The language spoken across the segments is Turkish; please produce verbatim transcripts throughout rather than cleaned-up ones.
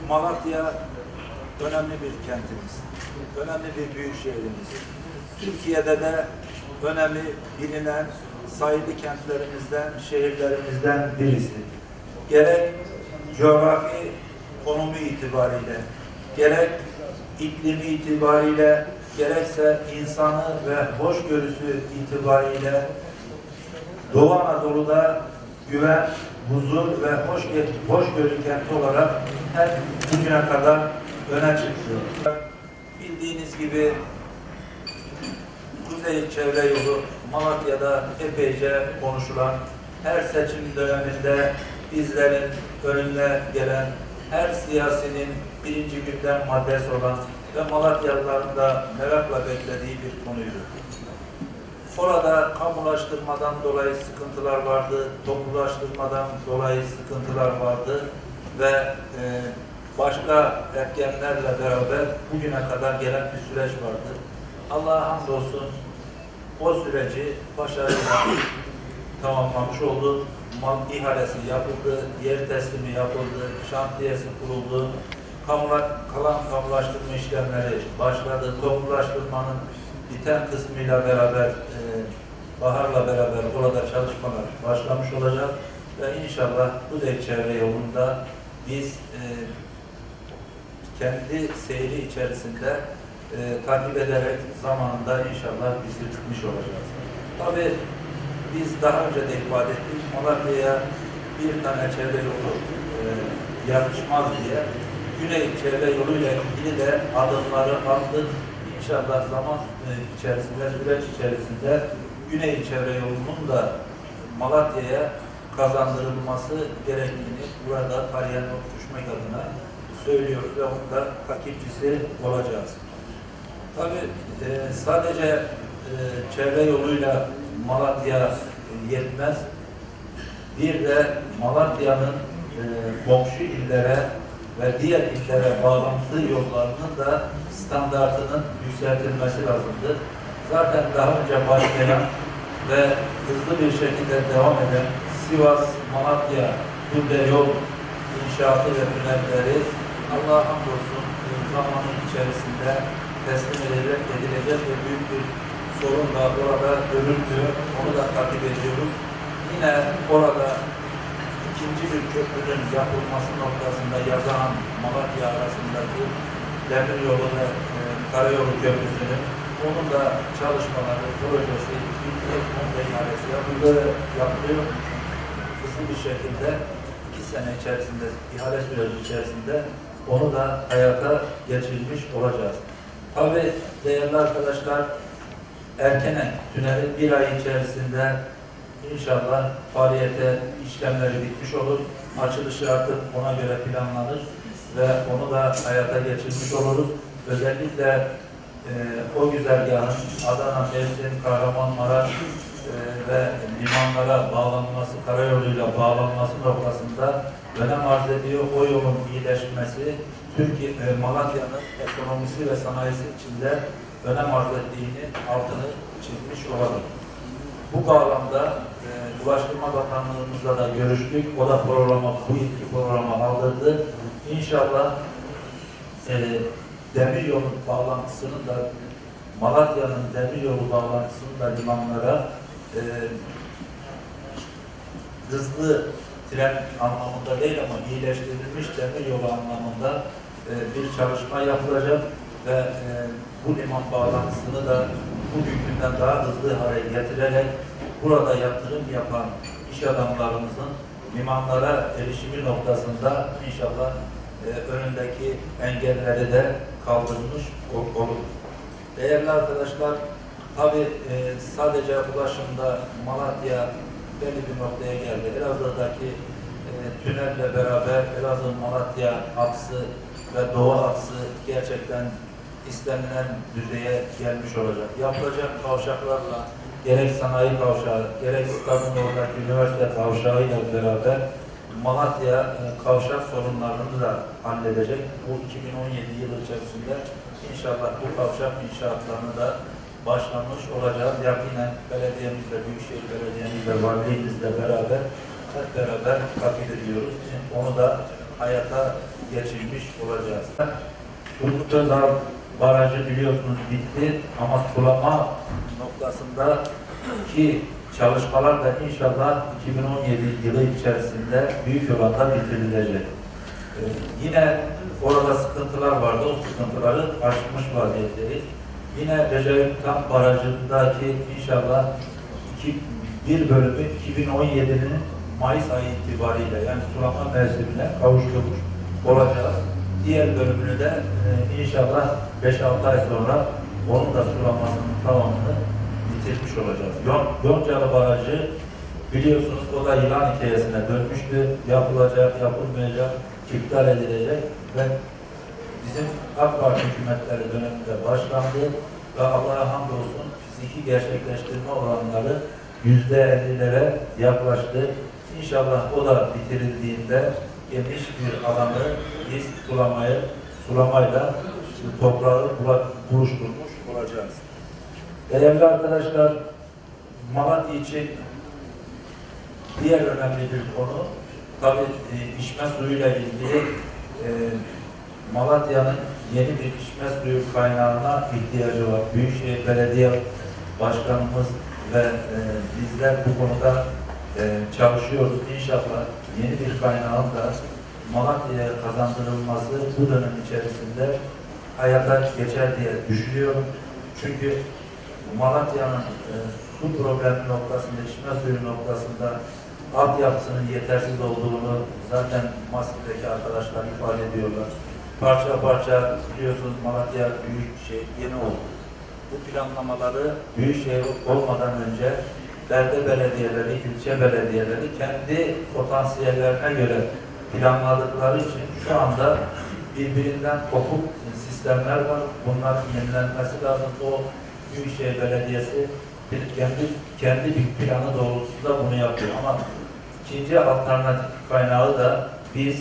Malatya önemli bir kentimiz, önemli bir büyük şehrimiz. Türkiye'de de önemli, bilinen, sayılı kentlerimizden, şehirlerimizden birisi. Gerek coğrafi konumu itibariyle, gerek iklimi itibariyle, gerekse insanı ve hoşgörüsü itibariyle Doğu Anadolu'da güven, huzur ve hoşgörü, hoşgörü kenti olarak hep bugüne kadar öne çıktı. Bildiğiniz gibi Kuzey Çevre Yolu Malatya'da epeyce konuşulan, her seçim döneminde bizlerin önüne gelen, her siyasinin birinci gündem maddesi olan ve Malatyalıların da merakla beklediği bir konuydu. Orada kamulaştırmadan dolayı sıkıntılar vardı, toplulaştırmadan dolayı sıkıntılar vardı ve e, başka etkenlerle beraber bugüne kadar gelen bir süreç vardı. Allah'a hamdolsun o süreci başarıyla tamamlamış oldu. Mal ihalesi yapıldı, yer teslimi yapıldı, şantiyesi kuruldu, kamula, kalan kamulaştırma işlemleri başladı. Toplulaştırmanın biten kısmıyla beraber, e, baharla beraber orada çalışmalar başlamış olacak ve inşallah Kuzey Çevre Yolu'nda biz e, kendi seyri içerisinde e, takip ederek zamanında inşallah bitirmiş olacağız. Tabii biz daha önce de ifade ettik, Malatya'ya bir tane çevre yolu e, yakışmaz diye Güney Çevre Yolu ile ilgili de adımları attık. İnşallah zaman içerisinde, süreç içerisinde Güney Çevre Yolu'nun da Malatya'ya kazandırılması gerektiğini burada tarihe not düşmek adına söylüyoruz ve onun da takipçisi olacağız. Tabii e, sadece e, çevre yoluyla Malatya e, yetmez. Bir de Malatya'nın e, komşu illere ve diğer illere bağlantı yollarının da standartının yükseltilmesi lazımdır. Zaten daha önce başlayan ve hızlı bir şekilde devam eden Sivas-Malatya Kurde yol inşaatı ve tünelleri Allah'a hamdolsun zamanın içerisinde teslim edilecek, edilecek ve büyük bir sorun da orada görüldü. Onu da takip ediyoruz. Yine orada ikinci bir köprünün yapılması noktasında Yazan Malatya arasındaki demir yolu ve e, karayolu köprüsünün onun da çalışmaları, projesi, ilk konda ihalesi yapıldı, yapılıyor. Hızlı bir şekilde iki sene içerisinde, ihale süreci içerisinde onu da hayata geçirmiş olacağız. Tabii değerli arkadaşlar, Erkenen tüneli bir ay içerisinde İnşallah faaliyete işlemleri bitmiş olur. Açılışı artık ona göre planlanır ve onu da hayata geçirmiş oluruz. Özellikle e, o güzergahın Adana, Mersin, Kahramanmaraş e, ve limanlara bağlanması, karayoluyla bağlanması noktasında önem arz ediyor. O yolun iyileşmesi Türkiye, e, Malatya'nın ekonomisi ve sanayisi içinde önem arz ettiğini altını çizmiş olalım. Bu bağlamda e, Ulaştırma Bakanlığımızla da görüştük. O da programa, bu iki programa aldırdı. İnşallah e, demiryolu bağlantısının da Malatya'nın demiryolu bağlantısının da limanlara e, hızlı tren anlamında değil ama iyileştirilmiş demiryolu anlamında e, bir çalışma yapılacak ve e, bu liman bağlantısını da bugünkünden daha hızlı hale getirerek burada yatırım yapan iş adamlarımızın limanlara erişimi noktasında inşallah e, önündeki engelleri de kaldırmış olur. Değerli arkadaşlar, tabi e, sadece ulaşımda Malatya belli bir noktaya geldi. Elazığ'daki e, tünelle beraber Elazığ-Malatya aksı ve Doğu aksı gerçekten istenilen düzeye gelmiş olacak. Yapılacak kavşaklarla gerek sanayi kavşağı, gerek stadın oradaki üniversite kavşağı ile beraber Malatya e, kavşak sorunlarını da halledecek. Bu iki bin on yedi yılı içerisinde inşallah bu kavşak inşaatlarını da başlamış olacağız. Yakinen belediyemizle, Büyükşehir Belediye'mizle, valiliğimizle beraber hep beraber takip ediyoruz. Onu da hayata geçirmiş olacağız. Turgut Özal Barajı biliyorsunuz bitti ama sulama noktasında ki çalışmalar da inşallah iki bin on yedi yılı içerisinde büyük oranda bitirilecek. Ee, yine orada sıkıntılar vardı, o sıkıntıları aşmış vaziyetteyiz. Yine Recep Tayyip Barajı'ndaki inşallah iki, bir bölümü iki bin on yedi'nin Mayıs ayı itibariyle yani sulama mevsimine kavuşturmuş olacağız. Diğer bölümünü de e, inşallah beş altı ay sonra onun da sulamasının tamamını bitirmiş olacağız. Yon, Yoncalı Barajı biliyorsunuz o da yılan hikayesine dönmüştü. Yapılacak, yapılmayacak, iptal edilecek ve bizim AK Parti hükümetleri döneminde başlandı ve Allah'a hamdolsun fiziki gerçekleştirme oranları yüzde elli'lere yaklaştı. İnşallah o da bitirildiğinde geniş bir alanı biz sulamayı, sulamayla toprağı buluşturmuş olacağız. Değerli arkadaşlar, Malatya için diğer önemli bir konu, tabii e, içme suyuyla ilgili e, Malatya'nın yeni bir içme suyu kaynağına ihtiyacı var. Büyükşehir Belediye Başkanımız ve e, bizler bu konuda e, çalışıyoruz. İnşallah yeni bir kaynağın da Malatya'ya kazandırılması bu dönem içerisinde hayata geçer diye düşünüyorum. Çünkü Malatya'nın e, su problemi noktasında, içme suyu noktasında altyapısının yetersiz olduğunu zaten Masif'teki arkadaşlar ifade ediyorlar. Parça parça biliyorsunuz Malatya Büyükşehir yeni oldu. Bu planlamaları Büyükşehir olmadan önce belde belediyeleri, ilçe belediyeleri kendi potansiyellerine göre planladıkları için şu anda birbirinden kopuk sistemler var. Bunların yenilenmesi lazım. O Büyükşehir Belediyesi kendi, kendi bir planı doğrultusunda bunu yapıyor. Ama ikinci alternatif kaynağı da biz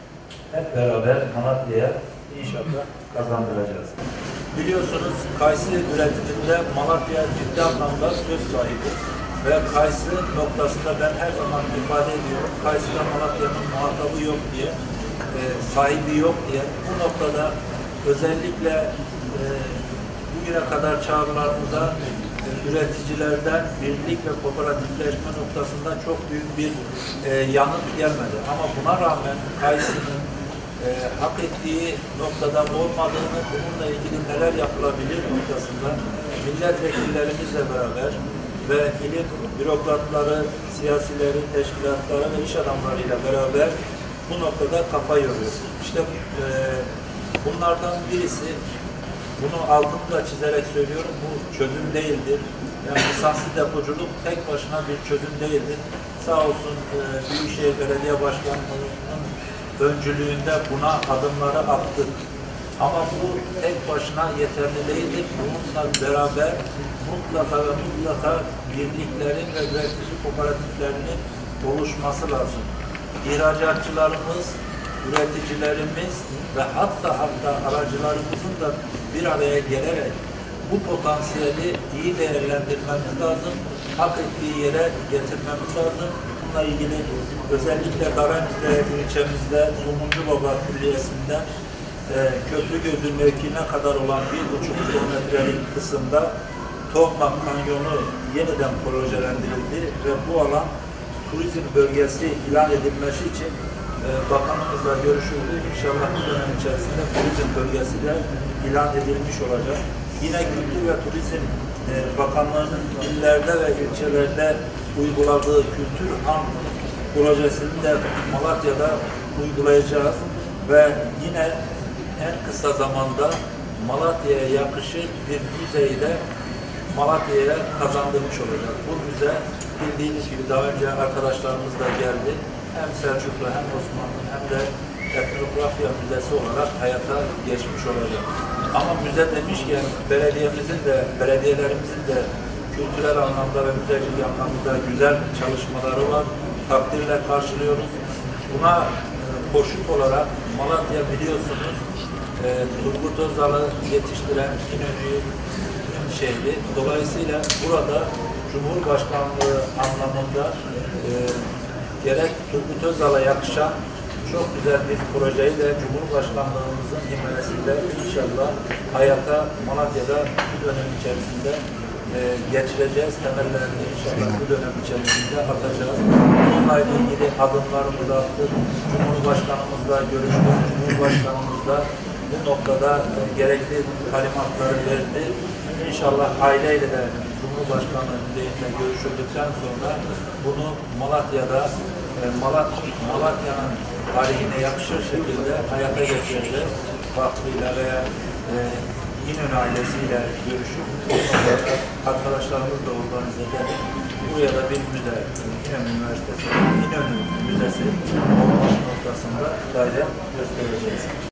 hep beraber Malatya'ya inşallah kazandıracağız. Biliyorsunuz kayısı üretiminde Malatya ciddi anlamda söz sahibi ve kayısı noktasında ben her zaman ifade ediyorum. Kayısıda Malatya'nın muhatabı yok diye, e, sahibi yok diye. Bu noktada özellikle e, bugüne kadar çağrılarımıza e, üreticilerden birlik ve kooperatifleşme noktasında çok büyük bir e, yanıt gelmedi. Ama buna rağmen kayısının e, hak ettiği noktada olmadığını, bununla ilgili neler yapılabilir noktasında milletvekillerimizle beraber ve ilin bürokratları, siyasileri, teşkilatları ve iş adamlarıyla beraber bu noktada kafa yoruyoruz. İşte e, bunlardan birisi, bunu altını da çizerek söylüyorum, bu çözüm değildir. Yani lisanslı depoculuk tek başına bir çözüm değildir. Sağ olsun e, Büyükşehir Belediye Başkanlığı'nın öncülüğünde buna adımları attık. Ama bu tek başına yeterli değildir. Bununla beraber mutlaka ve mutlaka birliklerin ve üretici kooperatiflerinin oluşması lazım. İhracatçılarımız, üreticilerimiz ve hatta hatta aracılarımızın da bir araya gelerek bu potansiyeli iyi değerlendirmemiz lazım. Hak ettiği yere getirmemiz lazım. Bununla ilgili özellikle Daranize ilçemizde Zumuncubaba Külliyesi'nde e, Köprügözü mevkiine kadar olan bir buçuk kilometrelik kısımda Tohmak Kanyonu yeniden projelendirildi ve bu alan turizm bölgesi ilan edilmesi için e, bakanımızla görüşüldü. İnşallah bu dönem içerisinde turizm bölgesi de ilan edilmiş olacak. Yine Kültür ve Turizm e, Bakanlığı'nın illerde ve ilçelerde uyguladığı Kültür Ham projesini de Malatya'da uygulayacağız ve yine en kısa zamanda Malatya'ya yakışır bir müzeyi de Malatya'ya kazandırmış olacak. Bu müze bildiğiniz gibi daha önce arkadaşlarımız da geldi. Hem Selçuklu hem Osmanlı hem de etnografya müzesi olarak hayata geçmiş olacak. Ama müze demişken belediyemizin de, belediyelerimizin de kültürel anlamda ve müzecilik anlamda güzel çalışmaları var. Takdirle karşılıyoruz. Buna e, koşut olarak Malatya biliyorsunuz e, Turgut Özal'ı yetiştiren İnönü'nün şehri. Dolayısıyla burada Cumhurbaşkanlığı anlamında e, gerek Turgut Özal'a yakışan çok güzel bir projeyi de Cumhurbaşkanlığımızın himayesiyle inşallah hayata Malatya'da bu dönem içerisinde e, geçireceğiz. Temellerini inşallah bu dönem içerisinde atacağız. Bununla ilgili adımlarımızı attık. Cumhurbaşkanımızla görüştük. Cumhurbaşkanımızla bu noktada e, gerekli talimatları verdi. İnşallah aileyle de Cumhurbaşkanlığı düzeyinde görüşüldükten sonra bunu Malatya'da e, Malat Malatya'nın tarihine yakışır şekilde hayata geçireceğiz. Vakfıyla veya e, İnönü ailesiyle görüşüp arkadaşlarımızla organize edelim. Buraya da bir müze, İnönü Üniversitesi, İnönü Müzesi olması noktasında gayret göstereceğiz.